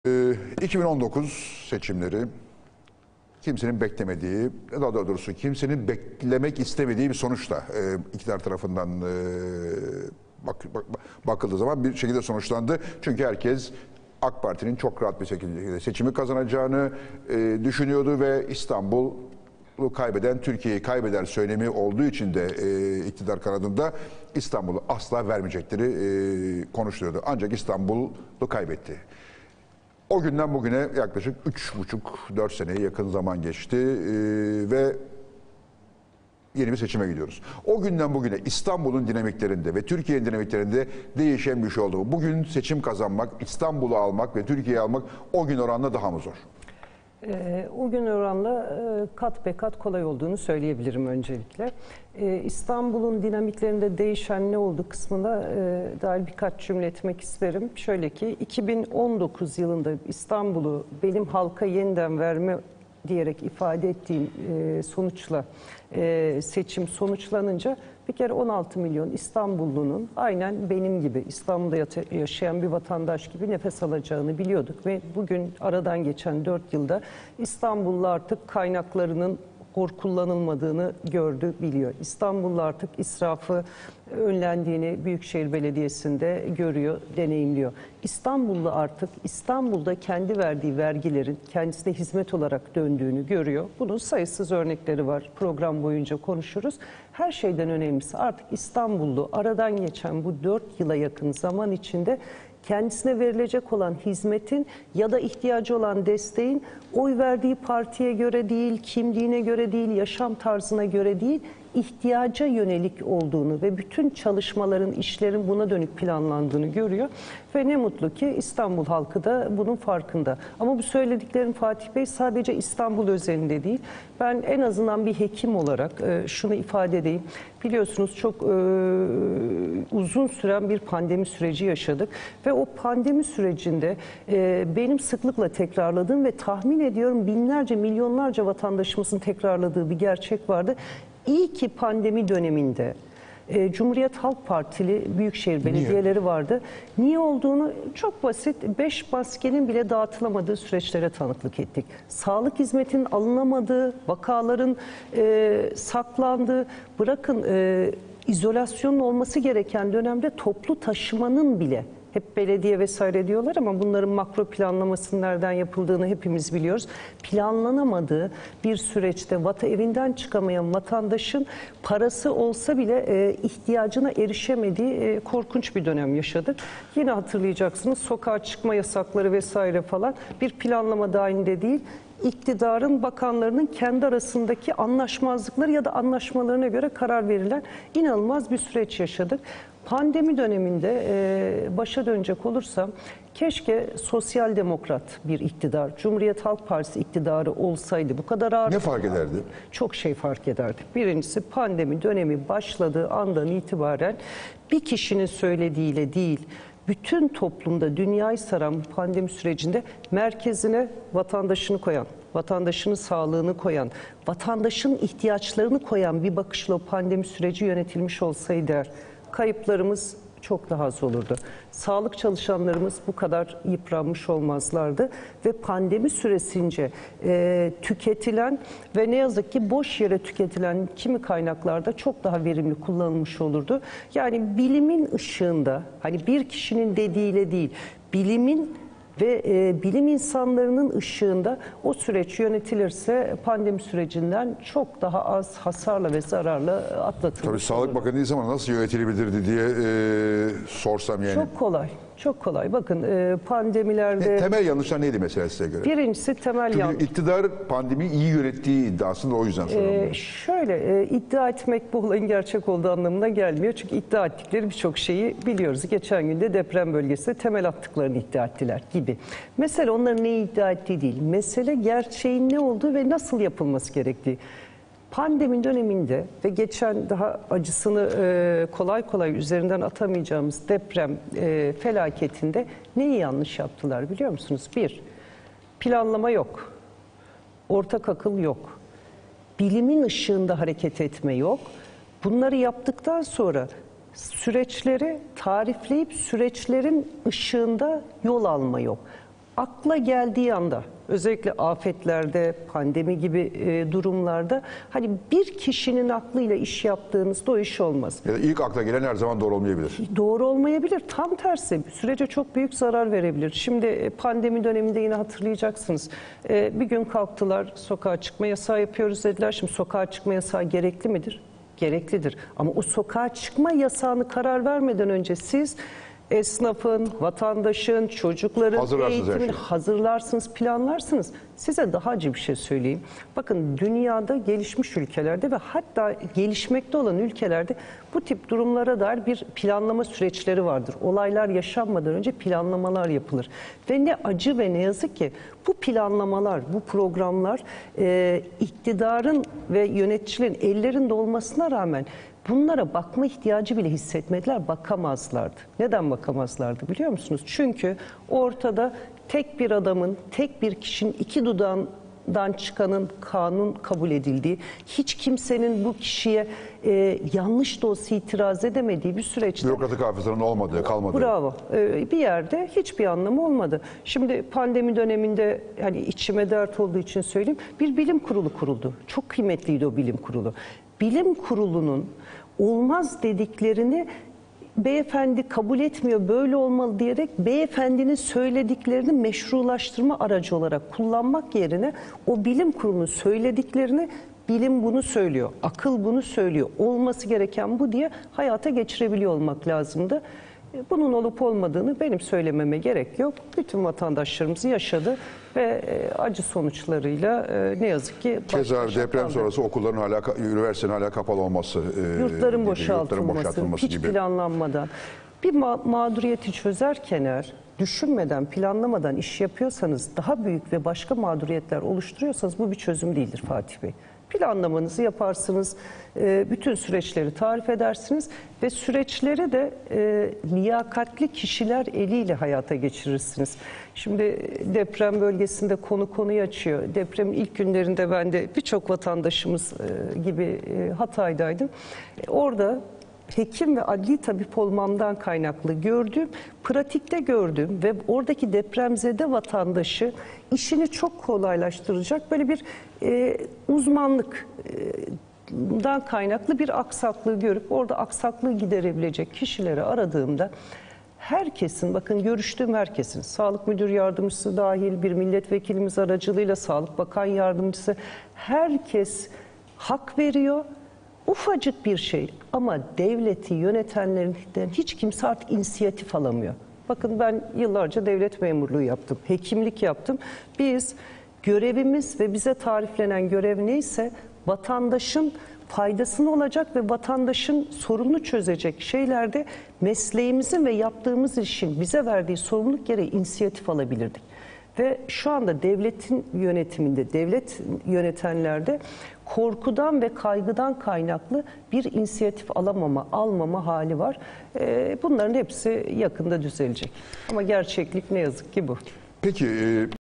2019 seçimleri kimsenin beklemediği, daha doğrusu kimsenin beklemek istemediği bir sonuçla iktidar tarafından bakıldığı zaman bir şekilde sonuçlandı. Çünkü herkes AK Parti'nin çok rahat bir şekilde seçimi kazanacağını düşünüyordu ve İstanbul'u kaybeden Türkiye'yi kaybeder söylemi olduğu için de iktidar kanadında İstanbul'u asla vermeyecekleri konuşuluyordu. Ancak İstanbul'u kaybetti. O günden bugüne yaklaşık 3,5-4 seneye yakın zaman geçti ve yeni bir seçime gidiyoruz. O günden bugüne İstanbul'un dinamiklerinde ve Türkiye'nin dinamiklerinde değişen bir şey oldu. Bugün seçim kazanmak, İstanbul'u almak ve Türkiye'yi almak o gün oranla daha mı zor? O gün oranla kat be kat kolay olduğunu söyleyebilirim öncelikle. İstanbul'un dinamiklerinde değişen ne oldu kısmına dair birkaç cümle etmek isterim. Şöyle ki 2019 yılında İstanbul'u benim halka yeniden verme diyerek ifade ettiğim sonuçla seçim sonuçlanınca bir kere 16 milyon İstanbullunun aynen benim gibi İstanbul'da yaşayan bir vatandaş gibi nefes alacağını biliyorduk ve bugün aradan geçen 4 yılda İstanbullu artık kaynaklarının hor kullanılmadığını gördü, biliyor. İstanbullu artık israfı önlendiğini Büyükşehir Belediyesi'nde görüyor, deneyimliyor. İstanbullu artık İstanbul'da kendi verdiği vergilerin kendisine hizmet olarak döndüğünü görüyor. Bunun sayısız örnekleri var. Program boyunca konuşuruz. Her şeyden önemlisi artık İstanbullu aradan geçen bu 4 yıla yakın zaman içinde kendisine verilecek olan hizmetin ya da ihtiyacı olan desteğin oy verdiği partiye göre değil, kimliğine göre değil, yaşam tarzına göre değil, ihtiyaca yönelik olduğunu ve bütün çalışmaların, işlerin buna dönük planlandığını görüyor. Ve ne mutlu ki İstanbul halkı da bunun farkında. Ama bu söylediklerim Fatih Bey sadece İstanbul özelinde değil. Ben en azından bir hekim olarak şunu ifade edeyim. Biliyorsunuz çok uzun süren bir pandemi süreci yaşadık. Ve o pandemi sürecinde benim sıklıkla tekrarladığım ve tahmin ediyorum binlerce, milyonlarca vatandaşımızın tekrarladığı bir gerçek vardı. İyi ki pandemi döneminde Cumhuriyet Halk Partili büyükşehir belediyeleri vardı. Niye olduğunu çok basit, 5 maskenin bile dağıtılamadığı süreçlere tanıklık ettik. Sağlık hizmetinin alınamadığı, vakaların saklandığı, bırakın izolasyonun olması gereken dönemde toplu taşımanın bile, hep belediye vesaire diyorlar ama bunların makro planlamasının nereden yapıldığını hepimiz biliyoruz. Planlanamadığı bir süreçte evinden çıkamayan vatandaşın parası olsa bile ihtiyacına erişemediği korkunç bir dönem yaşadık. Yine hatırlayacaksınız sokağa çıkma yasakları vesaire falan bir planlama dahilinde değil. İktidarın, bakanlarının kendi arasındaki anlaşmazlıkları ya da anlaşmalarına göre karar verilen inanılmaz bir süreç yaşadık. Pandemi döneminde başa dönecek olursam keşke sosyal demokrat bir iktidar, Cumhuriyet Halk Partisi iktidarı olsaydı bu kadar ağır. Ne fark ederdi? Çok şey fark ederdi. Birincisi pandemi dönemi başladığı andan itibaren bir kişinin söylediğiyle değil, bütün toplumda dünyayı saran bu pandemi sürecinde merkezine vatandaşını koyan, vatandaşının sağlığını koyan, vatandaşın ihtiyaçlarını koyan bir bakışla o pandemi süreci yönetilmiş olsaydı kayıplarımız çok daha az olurdu. Sağlık çalışanlarımız bu kadar yıpranmış olmazlardı ve pandemi süresince tüketilen ve ne yazık ki boş yere tüketilen kimi kaynaklarda çok daha verimli kullanılmış olurdu. Yani bilimin ışığında, hani bir kişinin dediğiyle değil, bilimin ve bilim insanlarının ışığında o süreç yönetilirse pandemi sürecinden çok daha az hasarla ve zararla atlatılır. Tabii Sağlık Bakanı değil ama nasıl yönetilebilirdi diye sorsam yani. Çok kolay. Çok kolay. Bakın pandemilerde... Temel yanlışlar neydi mesela size göre? Birincisi temel yanlış. Çünkü iktidar pandemiyi iyi yönettiği iddiasında o yüzden soruyorum. Şöyle iddia etmek bu olayın gerçek olduğu anlamına gelmiyor. Çünkü iddia ettikleri birçok şeyi biliyoruz. Geçen gün de deprem bölgesinde temel attıklarını iddia ettiler gibi. Mesele onların neyi iddia ettiği değil. Mesele gerçeğin ne olduğu ve nasıl yapılması gerektiği. Pandemi döneminde ve geçen daha acısını kolay kolay üzerinden atamayacağımız deprem felaketinde neyi yanlış yaptılar biliyor musunuz? Bir, planlama yok. Ortak akıl yok. Bilimin ışığında hareket etme yok. Bunları yaptıktan sonra süreçleri tarifleyip süreçlerin ışığında yol alma yok. akla geldiği anda, özellikle afetlerde, pandemi gibi durumlarda hani bir kişinin aklıyla iş yaptığınızda o iş olmaz. Ya da ilk akla gelen her zaman doğru olmayabilir. Doğru olmayabilir. Tam tersi sürece çok büyük zarar verebilir. Şimdi pandemi döneminde yine hatırlayacaksınız. Bir gün kalktılar, sokağa çıkma yasağı yapıyoruz dediler. Şimdi sokağa çıkma yasağı gerekli midir? Gereklidir. Ama o sokağa çıkma yasağını karar vermeden önce siz esnafın, vatandaşın, çocukların Hazırlarsınız her eğitimini şeyi. hazırlarsınız, planlarsınız. Size daha acı bir şey söyleyeyim. Bakın dünyada gelişmiş ülkelerde ve hatta gelişmekte olan ülkelerde bu tip durumlara dair bir planlama süreçleri vardır. Olaylar yaşanmadan önce planlamalar yapılır. Ve ne acı ve ne yazık ki bu planlamalar, bu programlar iktidarın ve yöneticilerin ellerinde olmasına rağmen bunlara bakma ihtiyacı bile hissetmediler, bakamazlardı. Neden bakamazlardı biliyor musunuz? Çünkü ortada tek bir adamın, tek bir kişinin iki dudağından çıkanın kanun kabul edildiği, hiç kimsenin bu kişiye yanlış da olsa itiraz edemediği bir süreçte... Bürokratik hafızanın olmadığı, kalmadığı. Bravo. Bir yerde hiçbir anlamı olmadı. Şimdi pandemi döneminde hani içime dert olduğu için söyleyeyim, bir bilim kurulu kuruldu. Çok kıymetliydi o bilim kurulu. Bilim kurulunun olmaz dediklerini beyefendi kabul etmiyor, böyle olmalı diyerek beyefendinin söylediklerini meşrulaştırma aracı olarak kullanmak yerine o bilim kurulunun söylediklerini bilim bunu söylüyor, akıl bunu söylüyor, olması gereken bu diye hayata geçirebiliyor olmak lazımdı. Bunun olup olmadığını benim söylememe gerek yok. Bütün vatandaşlarımız yaşadı ve acı sonuçlarıyla ne yazık ki Keza deprem sonrası okulların hala, üniversitenin hala kapalı olması, yurtların gibi, boşaltılması hiç gibi. planlanmadan, bir mağduriyeti çözerken eğer düşünmeden, planlamadan iş yapıyorsanız, daha büyük ve başka mağduriyetler oluşturuyorsanız bu bir çözüm değildir Fatih Bey. Planlamanızı yaparsınız, bütün süreçleri tarif edersiniz ve süreçleri de liyakatli kişiler eliyle hayata geçirirsiniz. Şimdi deprem bölgesinde konuyu açıyor. Depremin ilk günlerinde ben de birçok vatandaşımız gibi Hatay'daydım. Orada hekim ve adli tabip olmamdan kaynaklı gördüğüm, pratikte gördüğüm ve oradaki depremzede vatandaşı işini çok kolaylaştıracak böyle bir uzmanlıktan kaynaklı bir aksaklığı görüp orada aksaklığı giderebilecek kişileri aradığımda herkesin, bakın görüştüğüm herkesin, sağlık müdür yardımcısı dahil bir milletvekilimiz aracılığıyla sağlık bakan yardımcısı, herkes hak veriyor. Ufacık bir şey ama devleti yönetenlerinden hiç kimse artık inisiyatif alamıyor. Bakın ben yıllarca devlet memurluğu yaptım, hekimlik yaptım. Biz görevimiz ve bize tariflenen görev neyse vatandaşın faydasını olacak ve vatandaşın sorununu çözecek şeylerde mesleğimizin ve yaptığımız işin bize verdiği sorumluluk gereği inisiyatif alabilirdik. Ve şu anda devletin yönetiminde, devlet yönetenlerde korkudan ve kaygıdan kaynaklı bir inisiyatif almama hali var. Bunların hepsi yakında düzelecek. Ama gerçeklik ne yazık ki bu. Peki...